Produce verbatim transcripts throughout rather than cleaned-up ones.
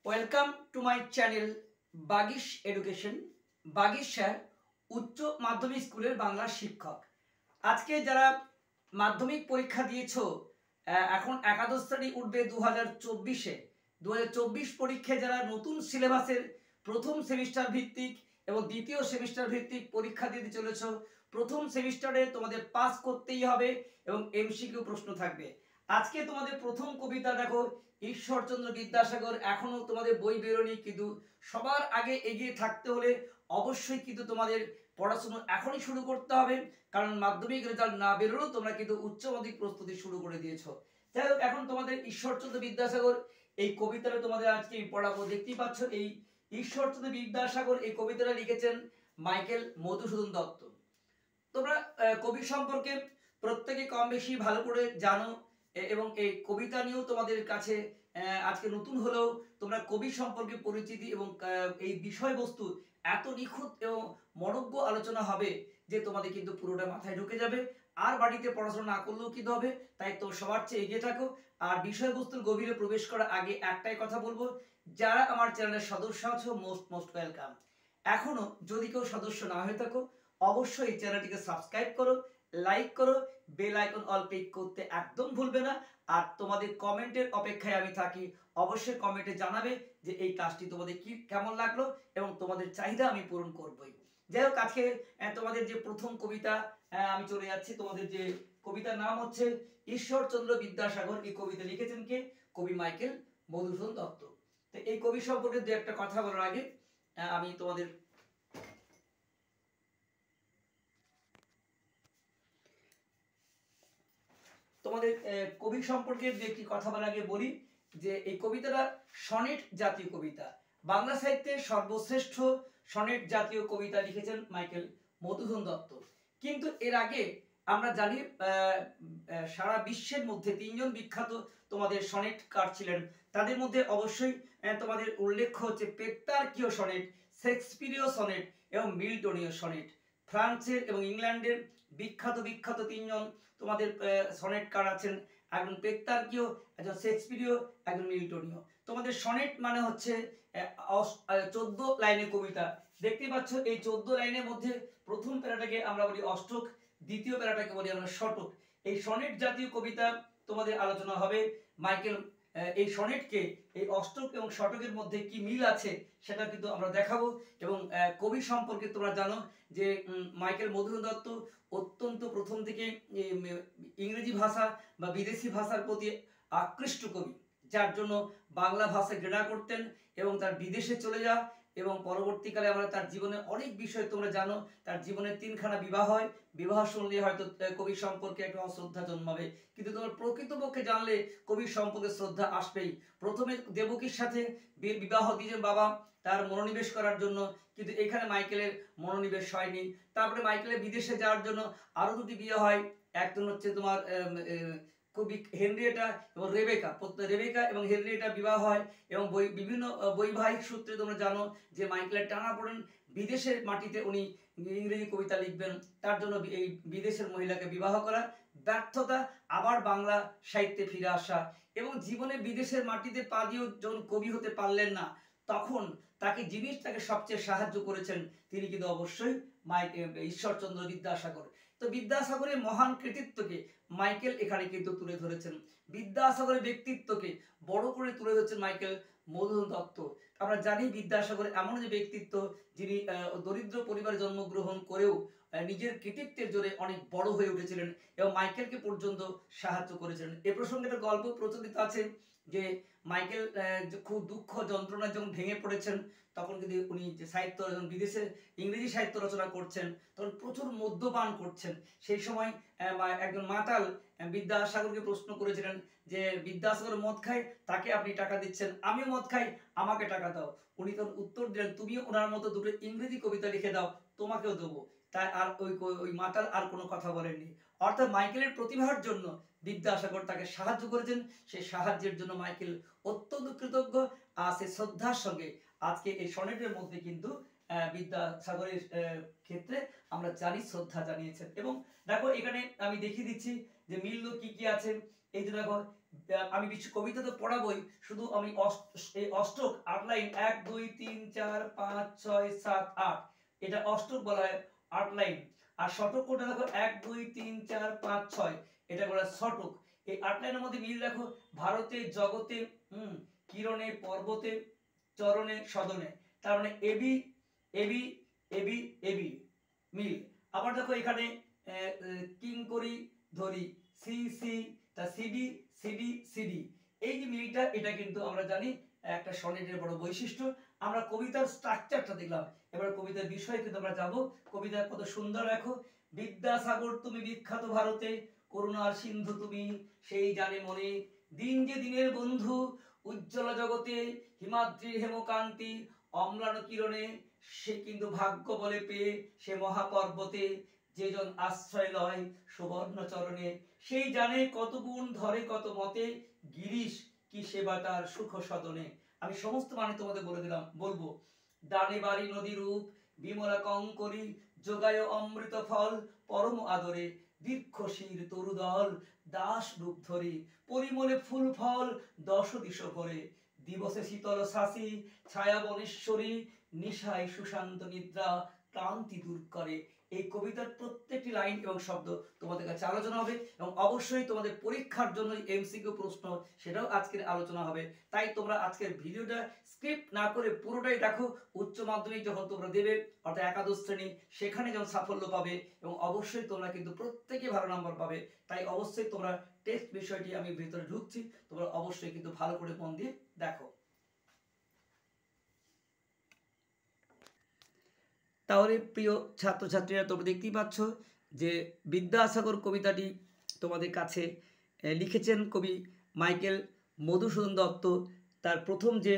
Welcome to my channel Bagish education. Bagish sir উচ্চ মাধ্যমিক স্কুলের বাংলা শিক্ষক। আজকে যারা মাধ্যমিক পরীক্ষা দিয়েছো, এখন একাদশ শ্রেণী উঠবে দু হাজার চব্বিশে দু হাজার চব্বিশ পরীক্ষায় যারা নতুন সিলেবাসের প্রথম সেমিস্টার ভিত্তিক এবং দ্বিতীয় সেমিস্টার ভিত্তিক পরীক্ষা দিতে চলেছ, প্রথম সেমিস্টারে তোমাদের পাস করতেই হবে এবং এমসিকিউ প্রশ্ন থাকবে। আজকে তোমাদের প্রথম কবিতা দেখো, ঈশ্বরচন্দ্র বিদ্যাসাগর। এখনো তোমাদের বই বেরোনি, কিন্তু সবার আগে এগিয়ে থাকতে হলে অবশ্যই কিন্তু তোমাদের পড়াশুনো এখনই শুরু করতে হবে, কারণ মাধ্যমিক রেজাল্ট না বেরোলেও তোমরা কিন্তু উচ্চ মাধ্যমিক প্রস্তুতি শুরু করে দিয়েছো। যাই হোক, এখন তোমাদের ঈশ্বরচন্দ্র বিদ্যাসাগর এই কবিতাটা তোমাদের আজকে পড়াবো। দেখতেই পাচ্ছ, এই ঈশ্বরচন্দ্র বিদ্যাসাগর এই কবিতাটা লিখেছেন মাইকেল মধুসূদন দত্ত। তোমরা কবি সম্পর্কে প্রত্যেকে কম বেশি ভালো করে জানো এবং এই কবিতা নিয়েও তোমাদের কাছে আজকে নতুন হলেও তোমরা কবি সম্পর্কে পরিচিতি এবং এই বিষয়বস্তু এত নিখুঁত এবং মনোজ্ঞ আলোচনা হবে যে তোমাদের কিন্তু পুরোটা মাথায় ঢুকে যাবে। আর বাড়িতে পড়াশোনা না করলেও কিন্তু হবে, তাই তো সবার চেয়ে এগিয়ে থাকো। আর বিষয়বস্তুর গভীরে প্রবেশ করার আগে একটাই কথা বলবো, যারা আমার চ্যানেলের সদস্য আছো, মোস্ট মোস্ট ওয়েলকাম। এখনো যদি কেউ সদস্য না হয়ে থাকো, অবশ্যই চ্যানেলটিকে সাবস্ক্রাইব করো, লাইক করো, বেল আইকন অল ক্লিক করতে একদম ভুলবে না। আর তোমাদের কমেন্টের অপেক্ষায় আমি থাকি, অবশ্যই কমেন্টে জানাবে যে এই কাজটি তোমাদের কি কেমন লাগলো এবং তোমাদের চাহিদা আমি পূরণ করবই। যাই হোক, আজকে তোমাদের যে প্রথম কবিতা আমি চলে যাচ্ছি। তোমাদের যে কবিতার নাম হচ্ছে ঈশ্বরচন্দ্র বিদ্যাসাগর। এই কবিতা লিখেছেন কে? কবি মাইকেল মধুসূদন দত্ত। তো এই কবি সম্পর্কে দু একটা কথা বলার আগে আমি তোমাদের তোমাদের কবি সম্পর্কে দু একটি কথা বলার আগে বলি যে এই কবিতাটা সনেট জাতীয় কবিতা। বাংলা সাহিত্যের সর্বশ্রেষ্ঠ সনেট জাতীয় কবিতা লিখেছেন মাইকেল মধুসূদন দত্ত। কিন্তু এর আগে আমরা জানি সারা বিশ্বের মধ্যে তিনজন বিখ্যাত তোমাদের সনেটকার ছিলেন। তাদের মধ্যে অবশ্যই তোমাদের উল্লেখ্য হচ্ছে পেত্রার্কীয় সনেট, শেক্সপিরীয় সনেট এবং মিল্টনীয় সনেট। ফ্রান্সের এবং ইংল্যান্ডের বিখ্যাত বিখ্যাত তিনজন তোমাদের সনেটকার আছেন, একজন পেত্রার্কীয়, একজন শেক্সপিরীয়, একজন মিল্টনীয়। তোমাদের সনেট মানে হচ্ছে চোদ্দ লাইনের কবিতা। দেখতে পাচ্ছ এই চোদ্দ লাইনের মধ্যে প্রথম প্যারাটাকে আমরা বলি অষ্টক, দ্বিতীয় প্যারাটাকে বলি আমরা শতক। এই সনেট জাতীয় কবিতা তোমাদের আলোচনা হবে। মাইকেল এই সনেটকে এই অষ্টক এবং শতকের মধ্যে কি মিল আছে সেটা কিন্তু আমরা দেখাবো। এবং কবি সম্পর্কে তোমরা জানো যে মাইকেল মধুসূদন দত্ত অত্যন্ত প্রথম থেকে ইংরেজি ভাষা বা বিদেশি ভাষার প্রতি আকৃষ্ট কবি, যার জন্য বাংলা ভাষা ঘৃণা করতেন এবং তার বিদেশে চলে যাওয়া এবং পরবর্তীকালে আমরা তার জীবনে অনেক বিষয় তোমরা জানো। তার জীবনে তিনখানা বিবাহ হয়। বিবাহ শুনলে হয়তো কবি সম্পর্কে একটা অশ্রদ্ধা জন্মাবে, কিন্তু তোমার প্রকৃতপক্ষে জানলে কবির সম্পর্কে শ্রদ্ধা আসবেই। প্রথমে দেবকীর সাথে বিবাহ দিয়েছেন বাবা তার মনোনিবেশ করার জন্য, কিন্তু এখানে মাইকেলের মনোনিবেশ হয়নি। তারপরে মাইকেলের বিদেশে যাওয়ার জন্য আরো দুটি বিয়ে হয়। একজন হচ্ছে তোমার কবি হেনরিয়েটা এবং রেবেকা। রেবেকা এবং হেনরিয়েটা বিবাহ হয় এবং বই বিভিন্ন বৈবাহিক সূত্রে তোমরা জানো যে মাইকেলের টানাপোড়েন, বিদেশের মাটিতে উনি ইংরেজি কবিতা লিখবেন, তার জন্য এই বিদেশের মহিলাকে বিবাহ করা, ব্যর্থতা, আবার বাংলা সাহিত্যে ফিরে আসা এবং জীবনে বিদেশের মাটিতে পা দিয়েও যখন কবি হতে পারলেন না, তখন তাকে যিনি তাকে সবচেয়ে সাহায্য করেছেন তিনি কিন্তু অবশ্যই মাইকেল ঈশ্বরচন্দ্র বিদ্যাসাগর। তো বিদ্যাসাগরের মহান কৃতিত্বকে মাইকেল এখানে কিন্তু তুলে ধরেছেন। বিদ্যাসাগরের ব্যক্তিত্বকে বড় করে তুলে ধরেছেন মাইকেল মধুসূদন দত্ত। আমরা জানি বিদ্যাসাগর এমন যে ব্যক্তিত্ব যিনি দরিদ্র পরিবারে জন্মগ্রহণ করেও নিজের কৃতিত্বের জোরে অনেক বড় হয়ে উঠেছিলেন এবং মাইকেলকে পর্যন্ত সাহায্য করেছিলেন। এ প্রসঙ্গে একটা গল্প প্রচলিত আছে যে মাইকেল খুব দুঃখ যন্ত্রণায় যখন ভেঙে পড়েছেন, তখন কিন্তু উনি যে সাহিত্য বিদেশে ইংরেজি সাহিত্য রচনা করছেন, তখন প্রচুর মদ্যপান করছেন। সেই সময় একজন মাতাল বিদ্যাসাগরকে প্রশ্ন করেছিলেন যে বিদ্যাসাগর মদ খায়, তাকে আপনি টাকা দিচ্ছেন, আমিও মদ খাই, আমাকে টাকা দাও। উনি তখন উত্তর দিলেন, তুমিও ওনার মতো দুটো ইংরেজি কবিতা লিখে দাও, তোমাকেও দেবো। তাই আর ওই ওই মাতাল আর কোনো কথা বলেননি। অর্থাৎ মাইকেলের প্রতিভার জন্য বিদ্যাসাগর তাকে সাহায্য করেছেন। সেই সাহায্যের জন্য মাইকেল অত্যন্ত কৃতজ্ঞ। আর সে শ্রদ্ধার সঙ্গে আজকে এই সনেটের মধ্যে কিন্তু বিদ্যাসাগরের ক্ষেত্রে আমরা জানি শ্রদ্ধা জানিয়েছেন। এবং দেখো এখানে আমি দেখিয়ে দিচ্ছি যে মিল কি কি আছে। এই যে দেখো আমি বিশ্ব কবিতা তো পড়াবই, শুধু আমি এই অষ্টক আট লাইন এক দুই তিন চার পাঁচ ছয় সাত আট, এটা অষ্টক বলা হয় আট লাইন। আর শতক কোনটা দেখো এক দুই তিন চার পাঁচ ছয়, এটা বলা হয় শতক। এই আট লাইনের মধ্যে মিল দেখো ভারতে জগতে হুম কিরণে পর্বতে চরণে সদনে, তার মানে এবি এবি এবি এবি মিল। আবার দেখো এখানে কিঙ্করি ধরি সি সি তা সিডি সিডি সিডি, এই যে মিলটা এটা কিন্তু আমরা জানি একটা সনেটের বড় বৈশিষ্ট্য। আমরা কবিতার স্ট্রাকচারটা দেখলাম, এবার কবিতার বিষয়ে কিন্তু আমরা যাব। কবিতা কত সুন্দর দেখো, বিদ্যাসাগর তুমি বিখ্যাত ভারতে, করুণার সিন্ধু তুমি সেই জানে মনে, দিন যে দিনের বন্ধু উজ্জ্বল জগতে, হিমাদ্রির হেমকান্তি অম্লান কিরণে, সে কিন্তু ভাগ্য বলে পেয়ে সে মহাপর্বতে, যেজন আশ্রয় লয় সুবর্ণ চরণে, সেই জানে কত গুণ ধরে কত মতে, গিরিশ কি সেবা তার সুখ সদনে। আমি সমস্ত মানে তোমাদের বলে দিলাম, বলবো। ডানে বাড়ি নদী রূপ বিমলা কঙ্করি, যোগায় অমৃত ফল পরম আদরে, দীর্ঘশির তরুদল দাস রূপ ধরে, পরিমলে ফুল ফল দশ দিশ ভরে, দিবসে শীতল শাসী ছায়া বনেশ্বরী, নিশায় সুশান্ত নিদ্রা ক্লান্তি দূর করে। এই কবিতার প্রত্যেকটি লাইন এবং শব্দ তোমাদের কাছে আলোচনা হবে, এবং অবশ্যই তোমাদের পরীক্ষার জন্য এমসিকিউ প্রশ্ন সেটাও আজকের আলোচনা হবে। তাই তোমরা আজকের ভিডিওটা স্কিপ না করে পুরোটাই দেখো। উচ্চ মাধ্যমিক যখন তোমরা দেবে অর্থাৎ একাদশ শ্রেণী, সেখানে যখন সাফল্য পাবে, এবং অবশ্যই তোমরা কিন্তু প্রত্যেকে ভালো নাম্বার পাবে। তাই অবশ্যই তোমরা টেক্সট বিষয়টি আমি ভিতরে ঢুকছি, তোমরা অবশ্যই কিন্তু ভালো করে মন দিয়ে দেখো। তাহলে প্রিয় ছাত্রছাত্রীরা, তোমরা দেখতেই পাচ্ছ যে বিদ্যাসাগর কবিতাটি তোমাদের কাছে লিখেছেন কবি মাইকেল মধুসূদন দত্ত। তার প্রথম যে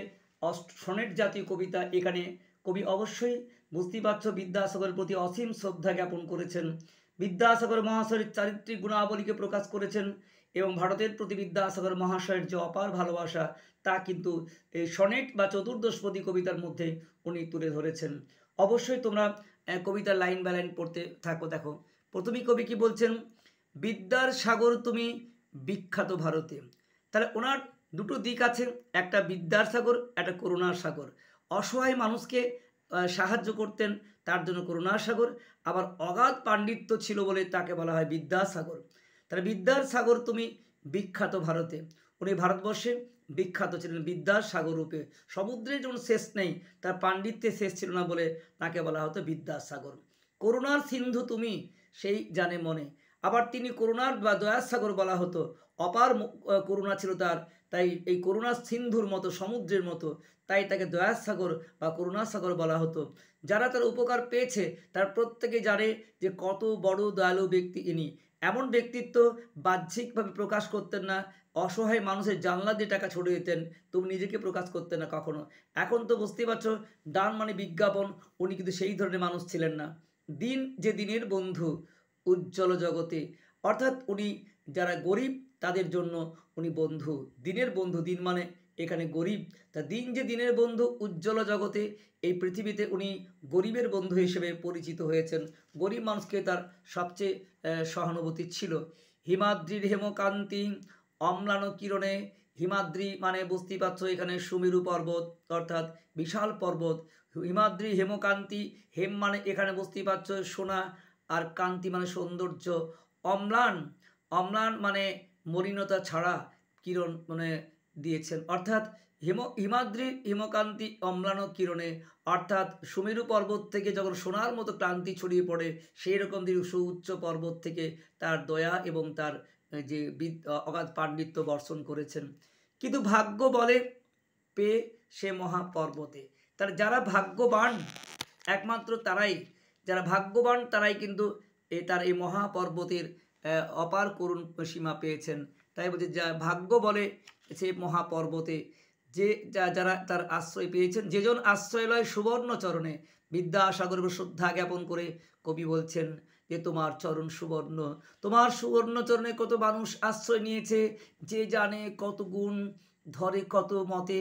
সনেট জাতীয় কবিতা, এখানে কবি অবশ্যই বুঝতেই পারছ বিদ্যাসাগরের প্রতি অসীম শ্রদ্ধা জ্ঞাপন করেছেন। বিদ্যাসাগর মহাশয়ের চারিত্রিক গুণাবলীকে প্রকাশ করেছেন, এবং ভারতের প্রতি বিদ্যাসাগর মহাশয়ের যে অপার ভালোবাসা তা কিন্তু এই সনেট বা চতুর্দশপদী কবিতার মধ্যে উনি তুলে ধরেছেন। অবশ্যই তোমরা কবিতার লাইন বাই লাইন পড়তে থাকো। দেখো প্রথমেই কবি কি বলছেন, বিদ্যার সাগর তুমি বিখ্যাত ভারতে। তাহলে ওনার দুটো দিক আছে, একটা বিদ্যার সাগর, একটা করুণার সাগর। অসহায় মানুষকে সাহায্য করতেন, তার জন্য করুণার সাগর। আবার অগাধ পাণ্ডিত্য ছিল বলে তাকে বলা হয় বিদ্যাসাগর। তাহলে বিদ্যার সাগর তুমি বিখ্যাত ভারতে, উনি ভারতবর্ষে বিখ্যাত ছিলেন বিদ্যার সাগর রূপে। সমুদ্রের যেমন শেষ নেই, তার পাণ্ডিত্যে শেষ ছিল না বলে তাকে বলা হতো বিদ্যাসাগর। করুণার সিন্ধু তুমি সেই জানে মনে, আবার তিনি করুণার বা দয়ার সাগর বলা হতো, অপার করুণা ছিল তার, তাই এই করুণার সিন্ধুর মতো সমুদ্রের মতো, তাই তাকে দয়ার সাগর বা করুণার সাগর বলা হতো। যারা তার উপকার পেয়েছে তার প্রত্যেকে জানে যে কত বড় দয়ালু ব্যক্তি ইনি। এমন ব্যক্তিত্ব বাহ্যিকভাবে প্রকাশ করতেন না, অসহায় মানুষের জানলা দিয়ে টাকা ছড়িয়ে দিতেন, তুমি নিজেকে প্রকাশ করতেন না কখনো। এখন তো বুঝতেই পারছো দান মানে বিজ্ঞাপন, উনি কিন্তু সেই ধরনের মানুষ ছিলেন না। দিন যে দিনের বন্ধু উজ্জ্বল জগতে, অর্থাৎ উনি যারা গরিব তাদের জন্য উনি বন্ধু, দিনের বন্ধু। দিন মানে এখানে গরিব, তা দিন যে দিনের বন্ধু উজ্জ্বল জগতে, এই পৃথিবীতে উনি গরিবের বন্ধু হিসেবে পরিচিত হয়েছেন। গরিব মানুষকে তার সবচেয়ে সহানুভূতি ছিল। হিমাদ্রির হেমকান্তি অম্লান কিরণে, হিমাদ্রি মানে বুঝতেই পারছো এখানে সুমেরু পর্বত, অর্থাৎ বিশাল পর্বত। হিমাদ্রি হেমকান্তি, হেম মানে এখানে বুঝতেই পারছো সোনা, আর কান্তি মানে সৌন্দর্য। অম্লান, অম্লান মানে মলিনতা ছাড়া কিরণ মানে দিয়েছেন, অর্থাৎ হিম হিমাদ্রির হিমকান্তি অম্লান কিরণে, অর্থাৎ সুমেরু পর্বত থেকে যখন সোনার মতো ক্লান্তি ছড়িয়ে পড়ে, সেই রকম সুউচ্চ পর্বত থেকে তার দয়া এবং তার যে অগাধ পাণ্ডিত্য বর্ষণ করেছেন। কিন্তু ভাগ্য বলে পেয়ে সে মহাপর্বতে, তার যারা ভাগ্যবান একমাত্র তারাই, যারা ভাগ্যবান তারাই কিন্তু এ তার এই মহাপর্বতের অপার করুণ সীমা পেয়েছেন। তাই বলছে যা ভাগ্য বলে সে মহাপর্বতে, যে যারা তার আশ্রয় পেয়েছেন, যেজন আশ্রয় লয় সুবর্ণ চরণে। বিদ্যাসাগরের শ্রদ্ধা জ্ঞাপন করে কবি বলছেন যে তোমার চরণ সুবর্ণ, তোমার সুবর্ণ চরণে কত মানুষ আশ্রয় নিয়েছে, যে জানে কত গুণ ধরে কত মতে,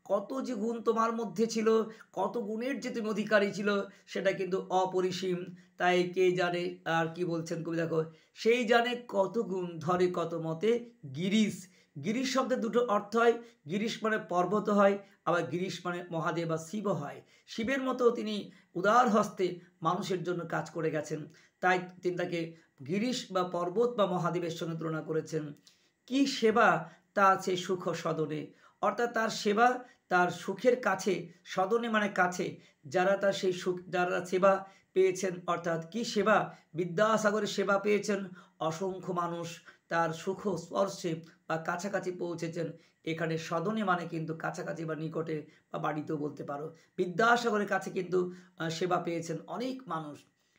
কত যে গুণ তোমার মধ্যে ছিল, কত গুণের যে তুমি অধিকারী ছিল, সেটা কিন্তু অপরিসীম। তাই কে জানে, আর কি বলছেন কবি দেখো, সেই জানে কত গুণ ধরে কত মতে গিরিশ। গিরিশ শব্দের দুটো অর্থ হয়, গিরিশ মানে পর্বত হয়, আবার গিরিশ মানে মহাদেব বা শিব হয়। শিবের মতো তিনি উদার হস্তে মানুষের জন্য কাজ করে গেছেন, তাই তিনি তাকে গিরিশ বা পর্বত বা মহাদেবের সঙ্গে তুলনা করেছেন। কি সেবা তা আছে সুখ সদনে, অর্থাৎ তার সেবা তার সুখের কাছে, সদনে মানে কাছে, যারা তার সেই সুখ, যারা সেবা পেয়েছেন, অর্থাৎ কি সেবা, বিদ্যাসাগরের সেবা পেয়েছেন অসংখ্য মানুষ, তার সুখ স্পর্শে বা কাছাকাছি পৌঁছেছেন। এখানে সদনে মানে কিন্তু কাছাকাছি বা নিকটে বা বাড়িতেও বলতে পারো। বিদ্যাসাগরের কাছে কিন্তু সেবা পেয়েছেন অনেক মানুষ।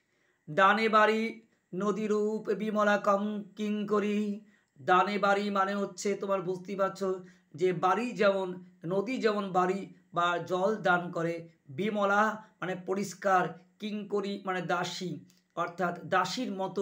ডানে বাড়ি নদীরূপ বিমলা কম কিঙ্করি, ডানে বাড়ি মানে হচ্ছে তোমার বুঝতেই পারছো যে বাড়ি যেমন, নদী যেমন বাড়ি বা জল দান করে, বিমলা মানে পরিষ্কার, কিঙ্করি মানে দাসী, অর্থাৎ দাসীর মতো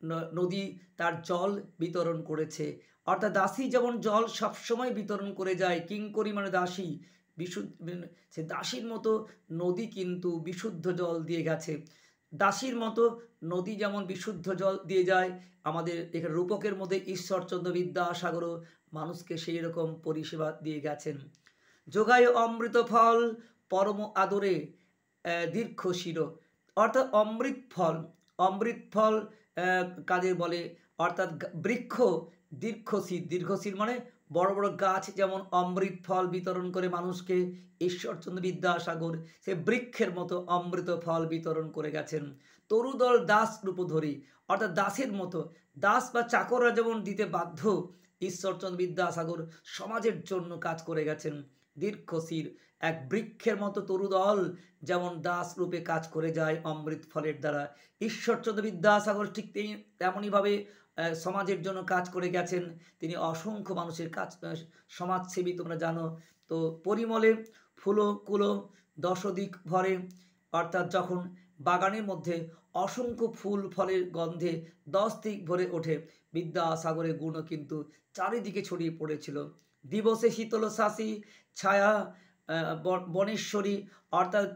নদী তার জল বিতরণ করেছে। অর্থাৎ দাসী যেমন জল সবসময় বিতরণ করে যায়, কিঙ্করি মানে দাসী, বিশুদ্ধ, সে দাসীর মতো নদী কিন্তু বিশুদ্ধ জল দিয়ে গেছে। দাসীর মতো নদী যেমন বিশুদ্ধ জল দিয়ে যায়, আমাদের এখানে রূপকের মধ্যে ঈশ্বরচন্দ্র বিদ্যাসাগরও মানুষকে সেই রকম পরিষেবা দিয়ে গেছেন। যোগায় অমৃত ফল পরম আদরে দীর্ঘ শির, অর্থাৎ অমৃত ফল, অমৃত ফল কাদের বলে, অর্থাৎ বৃক্ষ দীর্ঘশির, দীর্ঘশির মানে বড় বড় গাছ যেমন অমৃত ফল বিতরণ করে মানুষকে, ঈশ্বরচন্দ্র বিদ্যাসাগর সে বৃক্ষের মতো অমৃত ফল বিতরণ করে গেছেন। তরুদল দাস রূপধরী, অর্থাৎ দাসের মতো, দাস বা চাকররা যেমন দিতে বাধ্য, ঈশ্বরচন্দ্র বিদ্যাসাগর সমাজের জন্য কাজ করে গেছেন। দীর্ঘশির এক বৃক্ষের মতো তরুদল যেমন দাস রূপে কাজ করে যায় অমৃত ফলের দ্বারা, ঈশ্বরচন্দ্র বিদ্যাসাগর ঠিক তেমনইভাবে সমাজের জন্য কাজ করে গেছেন। তিনি অসংখ্য মানুষের কাজ, সমাজসেবী তোমরা জানো তো। পরিমলে ফুলো কুলো দশদিক ভরে, অর্থাৎ যখন বাগানের মধ্যে অসংখ্য ফুল ফলের গন্ধে দশ দিক ভরে ওঠে, বিদ্যাসাগরের গুণও কিন্তু চারিদিকে ছড়িয়ে পড়েছিল। দিবসে শীতল শাসী ছায়া বনেশ্বরী, অর্থাৎ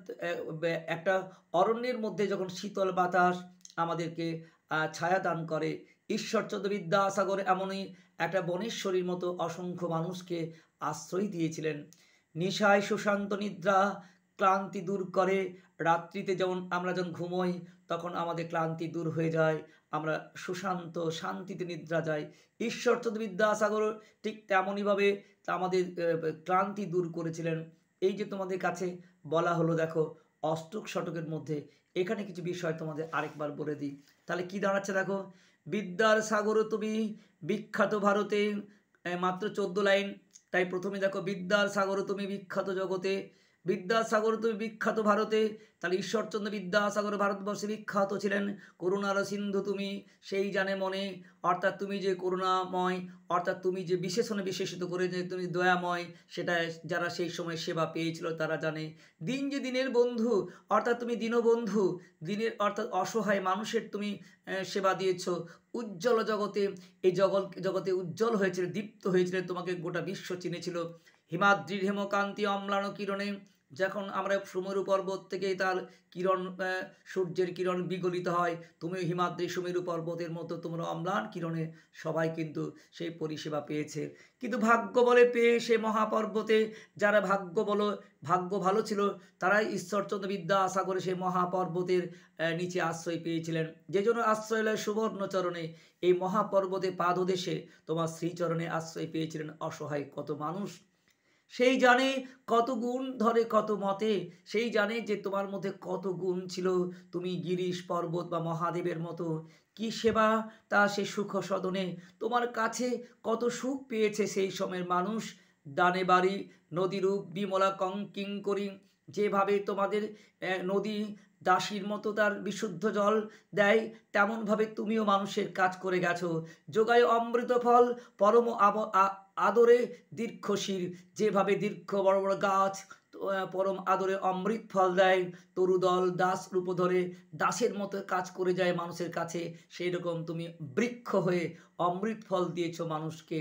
একটা অরণ্যের মধ্যে যখন শীতল বাতাস আমাদেরকে ছায়া দান করে, ঈশ্বরচন্দ্র বিদ্যাসাগর এমনই একটা বনেশ্বরীর মতো অসংখ্য মানুষকে আশ্রয় দিয়েছিলেন। নিশায় সুশান্ত নিদ্রা ক্লান্তি দূর করে, রাত্রিতে যেমন আমরা যখন ঘুমোই তখন আমাদের ক্লান্তি দূর হয়ে যায়, আমরা সুশান্ত শান্তিতে নিদ্রা যাই। ঈশ্বরচন্দ্র বিদ্যাসাগর ঠিক তেমনইভাবে আমাদের ক্লান্তি দূর করেছিলেন। এই যে তোমাদের কাছে বলা হলো, দেখো অষ্টক শতকের মধ্যে এখানে কিছু বিষয় তোমাদের আরেকবার বলে দিই, তাহলে কি দাঁড়াচ্ছে দেখো, বিদ্যার সাগর তুমি বিখ্যাত ভারতে, মাত্র চোদ্দ লাইন, তাই প্রথমে দেখো বিদ্যার সাগর তুমি বিখ্যাত জগতে, বিদ্যাসাগর তুমি বিখ্যাত ভারতে, তাহলে ঈশ্বরচন্দ্র বিদ্যাসাগর ভারতবর্ষে বিখ্যাত ছিলেন। করুণার সিন্ধু তুমি সেই জানে মনে, অর্থাৎ তুমি যে করুণাময়, অর্থাৎ তুমি যে বিশেষণে বিশেষিত করে যে তুমি দয়াময়, সেটা যারা সেই সময় সেবা পেয়েছিল তারা জানে। দিন যে দিনের বন্ধু, অর্থাৎ তুমি দীনবন্ধু, দিনের অর্থাৎ অসহায় মানুষের তুমি সেবা দিয়েছ। উজ্জ্বল জগতে, এই জগৎ জগতে উজ্জ্বল হয়েছিল, দীপ্ত হয়েছিল, তোমাকে গোটা বিশ্ব চিনেছিল। হিমাদ্রির হেমকান্তি অম্লান কিরণে, যখন আমরা সুমেরু পর্বত থেকে তার কিরণ, সূর্যের কিরণ বিগলিত হয়, তুমি হিমাদ্রি সুমেরু পর্বতের মতো তোমরা অম্লান কিরণে সবাই কিন্তু সেই পরিষেবা পেয়েছে। কিন্তু ভাগ্য বলে পেয়ে সে মহাপর্বতে, যারা ভাগ্য বলো ভাগ্য ভালো ছিল তারাই ঈশ্বরচন্দ্র বিদ্যাসাগরে সেই মহাপর্বতের নিচে আশ্রয় পেয়েছিলেন। যে জন্য আশ্রয় লয় সুবর্ণচরণে, এই মহাপর্বতে পাদদেশে তোমার শ্রীচরণে আশ্রয় পেয়েছিলেন অসহায় কত মানুষ। সেই জানে কত গুণ ধরে কত মতে, সেই জানে যে তোমার মধ্যে কত গুণ ছিল, তুমি গিরিশ পর্বত বা মহাদেবের মতো। কি সেবা তা সে সুখ সদনে, তোমার কাছে কত সুখ পেয়েছে সেই সময়ের মানুষ। ডানে বাড়ি নদীরূপ বিমলা কিঙ্করি, যেভাবে তোমাদের নদী দাসীর মতো তার বিশুদ্ধ জল দেয়, তেমনভাবে তুমিও মানুষের কাজ করে গেছো। যোগায় অমৃত ফল পরম আদরে দীর্ঘশির, যেভাবে দীর্ঘ বড় বড় গাছ পরম আদরে অমৃত ফল দেয়, তরুদল দাস রূপ ধরে দাসের মতো কাজ করে যায় মানুষের কাছে, সেই রকম তুমি বৃক্ষ হয়ে অমৃত ফল দিয়েছ মানুষকে।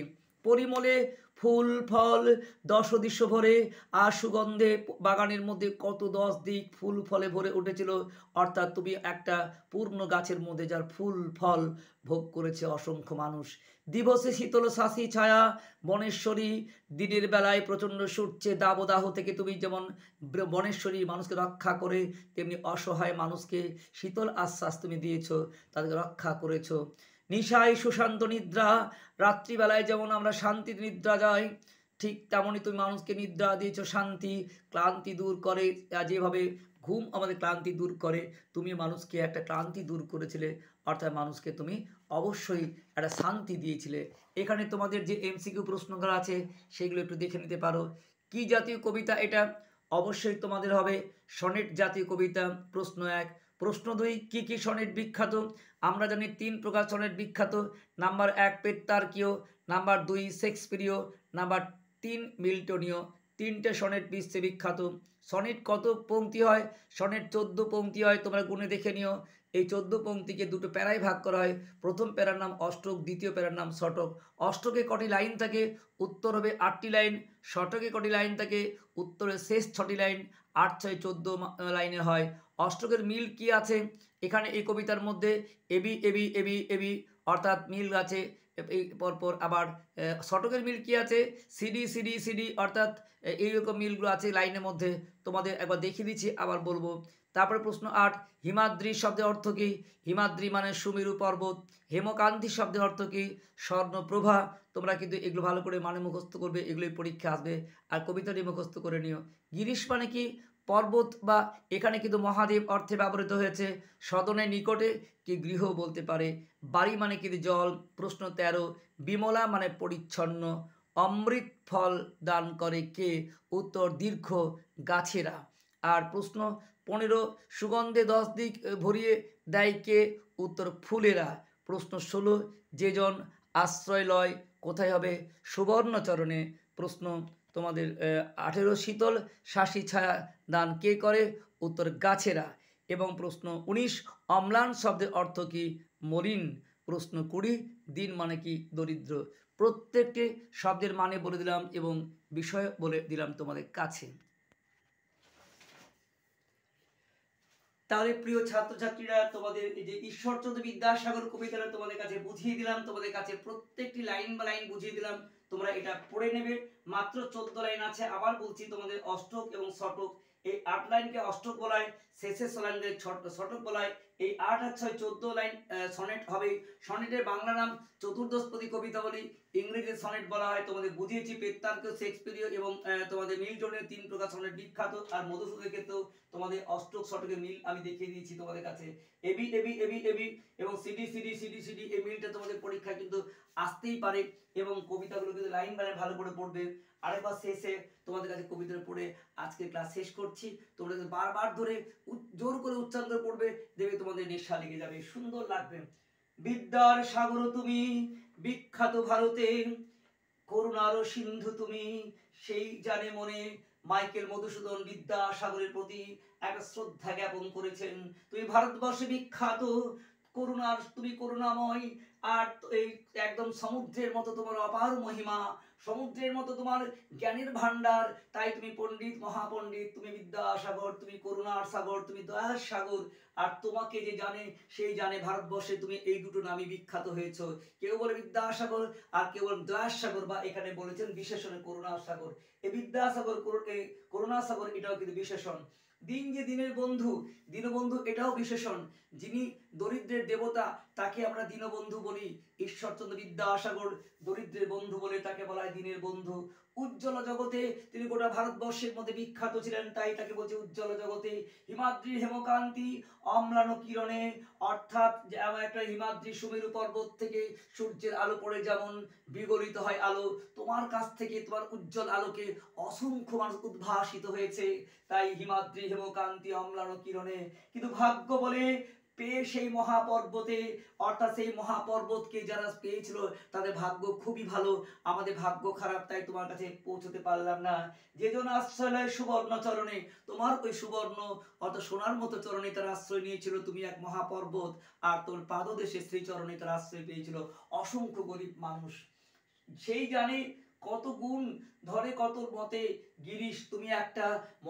পরিমলে ফুল ফল দশ দৃশ্য ভরে আর সুগন্ধে বাগানের মধ্যে কত দশ দিক ফুল ফলে ভরে উঠেছিল। অর্থাৎ তুমি একটা পূর্ণ গাছের মধ্যে যার ফুল ফল ভোগ করেছে অসংখ্য মানুষ। দিবসে শীতল শাসী ছায়া বনেশ্বরী, দিনের বেলায় প্রচণ্ড সূর্যে দাবদাহ থেকে তুমি যেমন বনেশ্বরী মানুষকে রক্ষা করে, তেমনি অসহায় মানুষকে শীতল আশ্বাস তুমি দিয়েছ, তাদেরকে রক্ষা করেছ। নিশায় সুশান্ত নিদ্রা, রাত্রিবেলায় যেমন আমরা শান্তি নিদ্রা যাই, ঠিক তেমনই তুমি মানুষকে নিদ্রা দিয়েছ শান্তি, ক্লান্তি দূর করে। যেভাবে ঘুম আমাদের ক্লান্তি দূর করে, তুমি মানুষকে একটা ক্লান্তি দূর করেছিলে, অর্থাৎ মানুষকে তুমি অবশ্যই একটা শান্তি দিয়েছিলে। এখানে তোমাদের যে এমসিকিউ প্রশ্নগুলো আছে সেগুলো একটু দেখে নিতে পারো। কি জাতীয় কবিতা এটা? অবশ্যই তোমাদের হবে সনেট জাতীয় কবিতা। প্রশ্ন এক। প্রশ্ন দুই, কি কি সনেট বিখ্যাত? আমরা জানি তিন প্রকার সনেট বিখ্যাত। নাম্বার এক পেত্তার্কীয়, নাম্বার দুই শেক্সপিরীয়, নাম্বার তিন মিল্টনীয়। তিনটে সনেট বিশ্বে বিখ্যাত। সনেট কত পংক্তি হয়? সনেট চোদ্দ পংক্তি হয়, তোমরা গুণে দেখে নিও। এই চোদ্দ পংক্তিকে দুটো প্যারায় ভাগ করা হয়। প্রথম প্যারার নাম অষ্টক, দ্বিতীয় প্যারার নাম শতক। অষ্টকে কটি লাইন থাকে? উত্তর হবে আটটি লাইন। শতকে কটি লাইন থাকে? উত্তরের শেষ ছটি লাইন। আট ছয় চোদ্দ লাইনে হয়। অষ্টকের মিল কি আছে এখানে এই কবিতার মধ্যে? এবি এবি এবি এবি অর্থাৎ মিল আছে এই পরপর। আবার শতকের মিল কি আছে? সিডি সিডি সিডি অর্থাৎ এইরকম মিলগুলো আছে লাইনের মধ্যে। তোমাদের একবার দেখিয়ে দিচ্ছি, আবার বলবো। তারপরে প্রশ্ন আট, হিমাদ্রি শব্দের অর্থ কী? হিমাদ্রি মানে সুমেরু পর্বত। হেমকান্তি শব্দের অর্থ কী? স্বর্ণপ্রভা। তোমরা কিন্তু এগুলো ভালো করে মানে মুখস্থ করবে, এগুলোই পরীক্ষা আসবে। আর কবিতাটি মুখস্থ করে নিও। গিরিশ মানে কি? পর্বত, বা এখানে কিন্তু মহাদেব অর্থে ব্যবহৃত হয়েছে। সদনের নিকটে কি গৃহ বলতে পারে। বাড়ি মানে কিন্তু জল। প্রশ্ন তেরো, বিমলা মানে পরিচ্ছন্ন। অমৃত ফল দান করে কে? উত্তর দীর্ঘ গাছেরা। আর প্রশ্ন পনেরো, সুগন্ধে দশ দিক ভরিয়ে দেয় কে? উত্তর ফুলেরা। প্রশ্ন ষোলো, যেজন আশ্রয় লয় কোথায় হবে? সুবর্ণচরণে। প্রশ্ন তোমাদের আঠেরো, শীতল শাসী ছায়া দান কে করে? উত্তর গাছেরা। এবং প্রশ্ন উনিশ, অম্লান শব্দের অর্থ কি? মলিন। প্রশ্ন কুড়ি, দিন মানে কি? দরিদ্র। প্রত্যেকটি শব্দের মানে বলে দিলাম এবং বিষয় বলে দিলাম তোমাদের কাছে। তাহলে প্রিয় ছাত্রছাত্রীরা, তোমাদের এই যে ঈশ্বরচন্দ্র বিদ্যাসাগর কবিতাটা তোমাদের কাছে বুঝিয়ে দিলাম, তোমাদের কাছে প্রত্যেকটি লাইন বা লাইন বুঝিয়ে দিলাম। তোমরা এটা পড়ে নেবে। মাত্র চোদ্দ লাইন আছে। আবার বলছি, তোমাদের অষ্টক এবং শতক, এই আট লাইনকে অষ্টক বলা হয়, শেষের লাইনকে শতক বলা হয়। এই আট আর ছয় চোদ্দ লাইন সনেট হবে। সনেটের বাংলা নাম চতুর্দশপদী কবিতাবলী, ইংরেজি সনেট বলা হয়। তোমাদের বুঝিয়েছি পেত্তার্কীয়, শেক্সপিয়ারীয় এবং তোমাদের মিল্টনের তিন প্রকার সনেট বিখ্যাত। আর মধুসূদনের ক্ষেত্রেও তোমাদের অষ্টক শতকের মিল আমি দেখিয়ে দিয়েছি তোমাদের কাছে। এবি এবি এবি এবি এবং সিডি সিডি সিডি সিডি এই মিলটা তোমাদের পরীক্ষা কিন্তু আসতেই পারে। এবং কবিতাগুলো কিন্তু লাইন বাই ভালো করে পড়বে। আরেকবার শেষে তোমাদের কাছে কবিতাটা পড়ে আজকে ক্লাস শেষ করছি। তোমরা বারবার ধরে জোর করে উচ্চারণ করে পড়বে, দেখবে তোমাদের নেশা লেগে যাবে, সুন্দর লাগবে। বিদ্যার সাগর তুমি বিখ্যাত ভারতে, করুণার সিন্ধু তুমি সেই জানে মনে। মাইকেল মধুসূদন বিদ্যাসাগরের প্রতি একটা শ্রদ্ধা জ্ঞাপন করেছেন। তুমি ভারতবর্ষে বিখ্যাত, করুণার, তুমি করুণাময়। আর এই একদম সমুদ্রের মতো তোমার অপার মহিমা, সমুদ্রের মতো তোমার জ্ঞানের ভান্ডার। তাই তুমি পণ্ডিত, মহাপণ্ডিত, তুমি বিদ্যাসাগর, তুমি করুণার সাগর, তুমি দয়ার সাগর। আর তোমাকে যে জানে সেই জানে ভারতবর্ষে তুমি এই দুটো নামই বিখ্যাত হয়েছ। কেউ বলে বিদ্যাসাগর আর কেউ বলে দয়ার সাগর, বা এখানে বলেছেন বিশেষণে করুণার সাগর। এই বিদ্যাসাগর, করুণার সাগর এটাও কিন্তু বিশেষণ। দিন যে দিনের বন্ধু, দীনবন্ধু এটাও বিশেষণ। যিনি দরিদ্রের দেবতা তাকে আমরা দীনবন্ধু বলি। ঈশ্বরচন্দ্র বিদ্যাসাগর দরিদ্রের বন্ধু বলে তাকে বলা হয় দিনের বন্ধু। উজ্জ্বল জগতে তিনি গোটা ভারতবর্ষের মধ্যে বিখ্যাত ছিলেন, তাই তাকে বলছে উজ্জ্বল জগতে। হিমাদ্রি হেমকান্তি অম্লান কিরণে, অর্থাৎ একটা হিমাদ্রি সুমেরু পর্বত থেকে সূর্যের আলো পড়ে যেমন বিগলিত হয় আলো, তোমার কাছ থেকে তোমার উজ্জ্বল আলোকে অসংখ্য মানুষ উদ্ভাসিত হয়েছে। তাই হিমাদ্রি হেমকান্তি অম্লান কিরণে। কিন্তু ভাগ্য বলে পেয়ে সেই মহাপর্বতে, অর্থাৎ সেই মহাপর্বতকে যারা পেয়েছিল তাদের ভাগ্য খুবই ভালো। আমাদের ভাগ্য খারাপ, তাই তোমার কাছে পৌঁছতে পারলাম না। যে জন আশ্রয় সুবর্ণ চরণে, তোমার ওই সুবর্ণ অর্থাৎ সোনার মতো চরণে তার আশ্রয় নিয়েছিল। তুমি এক মহাপর্বত, আর তোর পাদদেশে শ্রীচরণে তার আশ্রয় পেয়েছিল অসংখ্য গরিব মানুষ। সেই জানে কত গুণ ধরে কত মতে গিরিশ, তুমি একটা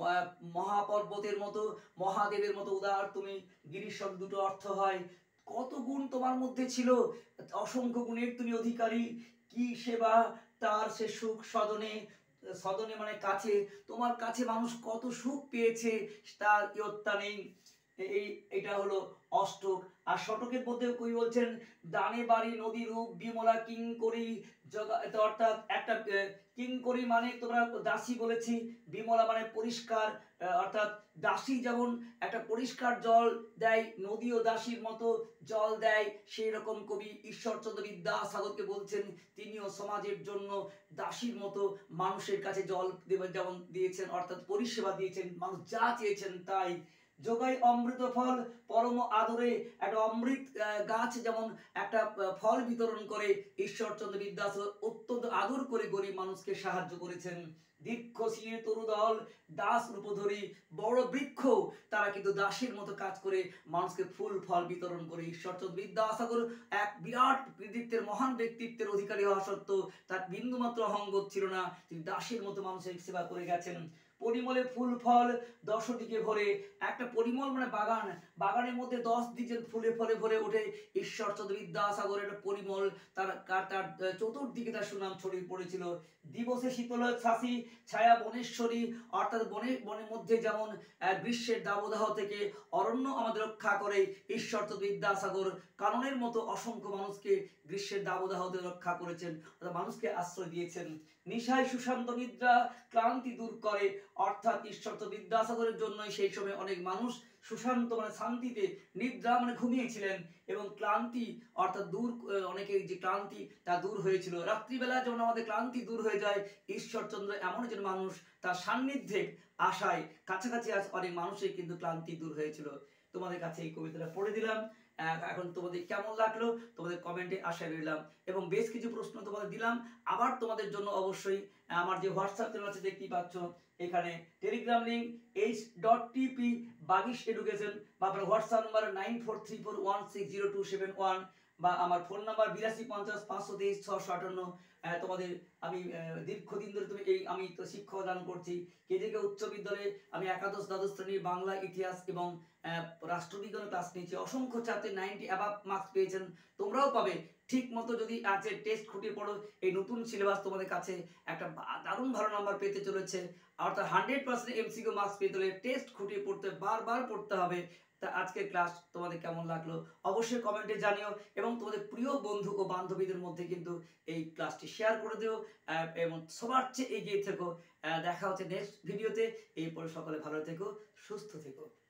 মহাপর্বতের মতো, মহাদেবের মতো উদার তুমি। গিরিশ শব্দ দুটো অর্থ হয়, কত গুণ তোমার মধ্যে ছিল, অসংখ্য গুণের তুমি অধিকারী। কি সেবা তার সে সুখ সদনে, সদনে মানে কাছে, তোমার কাছে মানুষ কত সুখ পেয়েছে তার ইয়ত্তা নেই। এই এটা হলো অষ্টক। আর শতকের মধ্যে কবি বলছেন, দানে বাড়ি নদী রূপ বিমলা কিঙ্করী জগা, অর্থাৎ একটা কিঙ্করী মানে তোমরা দাসী বলেছি, বিমলা মানে পরিষ্কার, অর্থাৎ দাসী যেমন একটা পরিষ্কার জল দেয়, নদীও দাসীর মতো জল দেয়, সেই রকম কবি ঈশ্বরচন্দ্র বিদ্যাসাগরকে বলছেন তিনিও সমাজের জন্য দাসীর মতো মানুষের কাছে জল যেমন দিয়েছেন, অর্থাৎ পরিষেবা দিয়েছেন, মানুষ যা চেয়েছেন তাই। যোগাই অমৃত ফল পরম আদরে, একটা অমৃত গাছ যেমন একটা ফল বিতরণ করে, ঈশ্বরচন্দ্র বিদ্যাসাগর অত্যন্ত আদর করে গরিব মানুষকে সাহায্য করেছেন। দীর্ঘ শির তরুদল দাস রূপধরি, বড় বৃক্ষ তারা কিন্তু দাসের মতো কাজ করে মানুষকে ফুল ফল বিতরণ করে। ঈশ্বরচন্দ্র বিদ্যাসাগর এক বিরাট কৃতিত্বের মহান ব্যক্তিত্বের অধিকারী হওয়া সত্ত্বেও তার বিন্দুমাত্র অহংবোধ ছিল না, তিনি দাসের মতো মানুষের সেবা করে গেছেন। পরিমলে ফুল ফল দশ দিকে ভরে, একটা পরিমল মানে বাগান, বাগানের মধ্যে দশ দিকে ফুলে ফলে ভরে ওঠে। ঈশ্বরচন্দ্র বিদ্যাসাগরের পরিমল, তার তার চতুর্দিকে তার সুনাম ছড়িয়ে পড়েছিল। দিবসে শীতল ছাসি ছায়া বনেশ্বরী, অর্থাৎ বনের বনের মধ্যে যেমন গ্রীষ্মের দাবদাহ থেকে অরণ্য আমাদের রক্ষা করে, ঈশ্বরচন্দ্র বিদ্যাসাগর কাননের মতো অসংখ্য মানুষকে গ্রীষ্মের দাবদাহ থেকে রক্ষা করেছেন, মানুষকে আশ্রয় দিয়েছেন। নিশায় সুশান্ত নিদ্রা ক্লান্তি দূর করে, অর্থাৎ ঈশ্বরচন্দ্র বিদ্যাসাগরের জন্যই সেই সময় অনেক মানুষ সুশান্ত মানে শান্তিতে, নিদ্রা মানে ঘুমিয়েছিলেন, এবং ক্লান্তি অর্থাৎ দূর, অনেকের যে ক্লান্তি তা দূর হয়েছিল। রাত্রিবেলা যেমন আমাদের ক্লান্তি দূর হয়ে যায়, ঈশ্বরচন্দ্র এমন একজন মানুষ, তার সান্নিধ্যে আশায় কাছাকাছি আজ অনেক মানুষের কিন্তু ক্লান্তি দূর হয়েছিল। তোমাদের কাছে এই কবিতাটা পড়ে দিলাম, এখন তোমাদের কেমন লাগলো তোমাদের কমেন্টে আশা রইলাম, এবং বেশ কিছু প্রশ্ন তোমাদের দিলাম। আবার তোমাদের জন্য অবশ্যই আমার যে হোয়াটসঅ্যাপ চ্যানেল আছে দেখতেই পাচ্ছ, এখানে টেলিগ্রাম লিঙ্ক এইচ ডট টিপি বাগিশ এডুকেশন, বা আপনার WhatsApp number nine four three four one six zero two seven one, বা আমার ফোন নাম্বার বিরাশি পঞ্চাশ পাঁচশো তেইশ ছশো আটান্ন। তোমাদের আমি দীর্ঘদিন ধরে তুমি এই আমি তো শিক্ষা দান করছি, কেজিকে উচ্চ বিদ্যালয়ে আমি একাদশ দ্বাদশ শ্রেণীর বাংলা, ইতিহাস এবং রাষ্ট্রবিজ্ঞান ক্লাস নিয়েছি। অসংখ্য ছাত্রী নাইনটি অ্যাবাভ মার্কস পেয়েছেন, তোমরাও পাবে ঠিক মতো যদি আছে টেস্ট খুঁটিয়ে পড়ো। এই নতুন সিলেবাস তোমাদের কাছে একটা দারুণ ভালো নাম্বার পেতে চলেছে, অর্থাৎ হান্ড্রেড পার্সেন্ট এমসিকিউ মার্কস পেতে হলে টেস্ট খুঁটিয়ে পড়তে বারবার পড়তে হবে। তা আজকের ক্লাস তোমাদের কেমন লাগলো অবশ্যই কমেন্টে জানিও, এবং তোমাদের প্রিয় বন্ধু ও বান্ধবীদের মধ্যে কিন্তু এই ক্লাসটি শেয়ার করে দিও, এবং সবার চেয়ে এগিয়ে থেকো। দেখা হচ্ছে নেক্সট ভিডিওতে, এই পরে সকলে ভালো থেকো, সুস্থ থেকো।